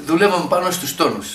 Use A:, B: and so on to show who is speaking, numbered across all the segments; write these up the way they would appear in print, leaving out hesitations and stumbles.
A: δουλεύαμε πάνω στους τόνους.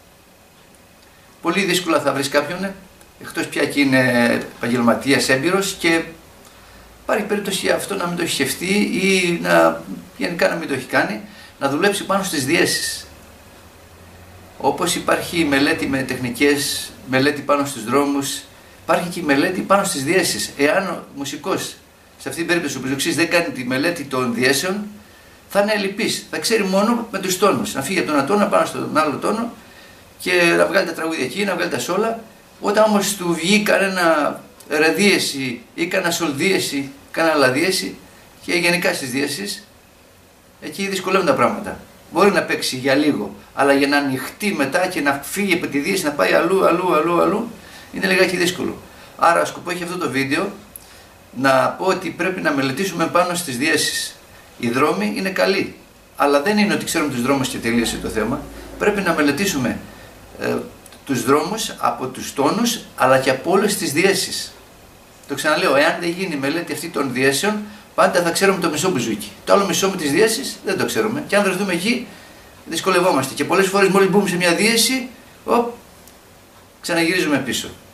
A: Πολύ δύσκολα θα βρεις κάποιον, εκτός πια και είναι επαγγελματίας έμπειρος και υπάρχει περίπτωση αυτό να μην το έχει σκεφτεί ή γενικά να μην το έχει κάνει, να δουλέψει πάνω στις διέσεις. Όπως υπάρχει η μελέτη με τεχνικές, μελέτη πάνω στους δρόμους, υπάρχει και η μελέτη πάνω στις διέσεις. Εάν ο μουσικός, σε αυτή την περίπτωση ο πεζοξής δεν κάνει τη μελέτη των διέσεων, θα είναι ελλειπής. Θα ξέρει μόνο με τους τόνους. Να φύγει από τον ένα τόνο, πάνω στον άλλο τόνο και να βγάλει τα τραγούδια εκεί, να βγάλει τα σόλα. Όταν όμως του βγει κανένα ρε δίεση ή κανένα σολ δίεση, κανένα λα δίεση και γενικά στις διέσεις, εκεί δυσκολεύουν τα πράγματα. Μπορεί να παίξει για λίγο, αλλά για να ανοιχτεί μετά και να φύγει από τη δύση, να πάει αλλού, είναι λιγάκι δύσκολο. Άρα σκοπό έχει αυτό το βίντεο να πω ότι πρέπει να μελετήσουμε πάνω στις διέσεις. Οι δρόμοι είναι καλοί, αλλά δεν είναι ότι ξέρουμε τους δρόμους και τελείωσε το θέμα. Πρέπει να μελετήσουμε τους δρόμους από τους τόνους, αλλά και από όλες τις διέσεις. Το ξαναλέω, εάν δεν γίνει η μελέτη αυτή των διέσεων, πάντα θα ξέρουμε το μισό μπουζούκι. Το άλλο μισό με τις διέσεις δεν το ξέρουμε. Και αν βρεθούμε εκεί, δυσκολευόμαστε. Και πολλές φορές μόλις μπούμε σε μια διέση, ξαναγυρίζουμε πίσω.